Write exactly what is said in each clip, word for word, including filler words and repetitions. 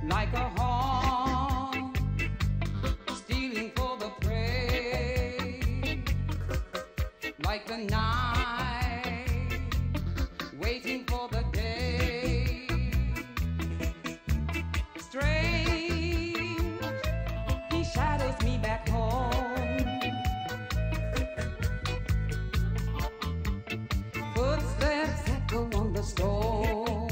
like a hawk, stealing for the prey, like the night, waiting for the day. Strange, he shadows me back home. Footsteps echo on the stone.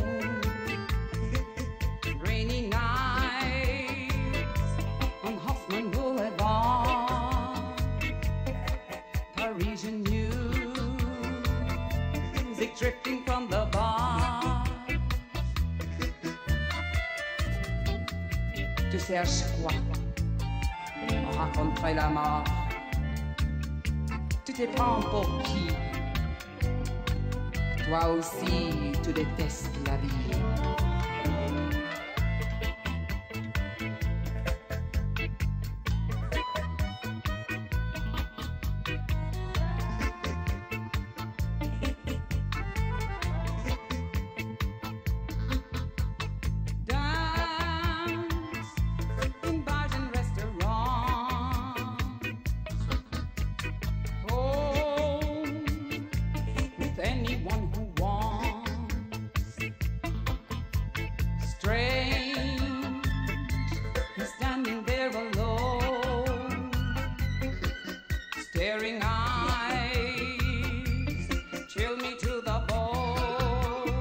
Rainy nights on Hoffman Boulevard. Parisian music drifting from the bar. Tu cherches quoi? On rencontrait la mort. Tu te prends pour qui? Toi aussi, tu détestes la vie. Dance in bars and restaurants. Home with anyone who wants. Strange, he's standing there alone. Staring eyes chill me to the bone.